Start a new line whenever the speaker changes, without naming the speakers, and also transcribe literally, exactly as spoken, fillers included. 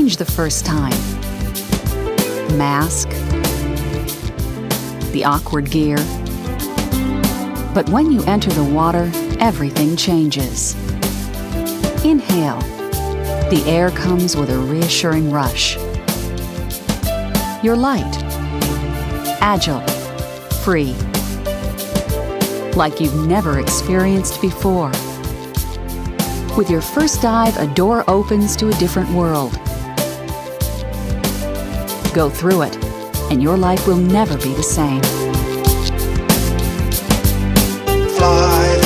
change the first time. Mask, the awkward gear. But when you enter the water, everything changes. Inhale. The air comes with a reassuring rush. You're light, agile, free, like you've never experienced before. With your first dive, a door opens to a different world. Go through it, and your life will never be the same.
Fly